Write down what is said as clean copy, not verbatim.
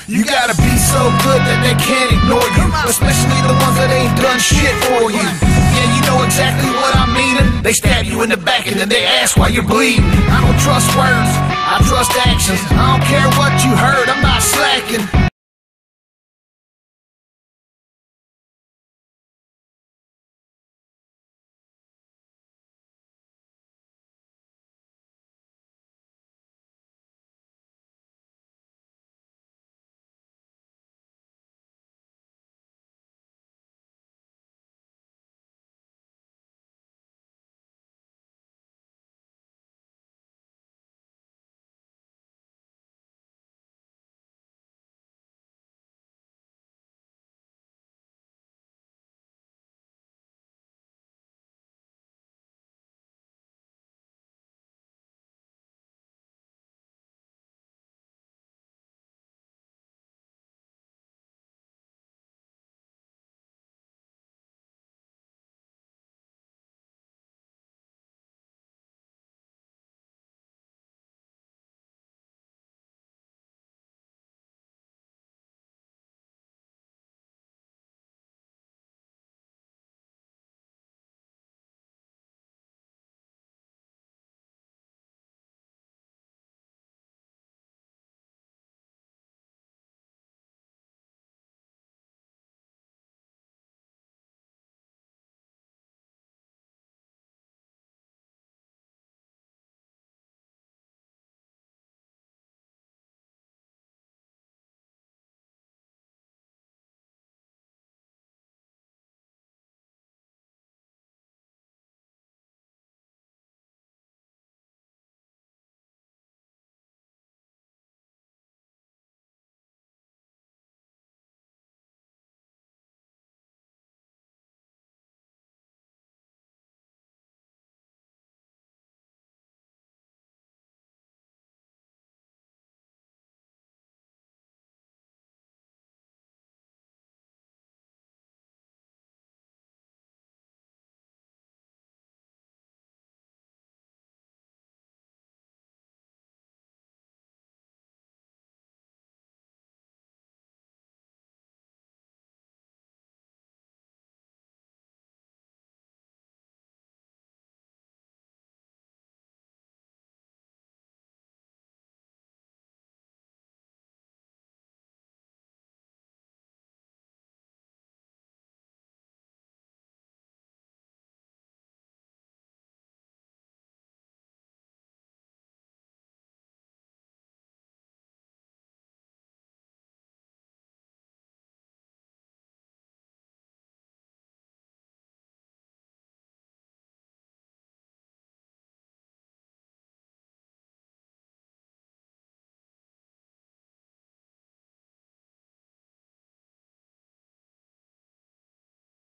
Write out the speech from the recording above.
You gotta be so good that they can't ignore you, especially the ones that ain't done shit for you. Yeah, you know exactly what I mean. They stab you in the back and then they ask why you're bleeding. I don't trust words, I trust actions. I don't care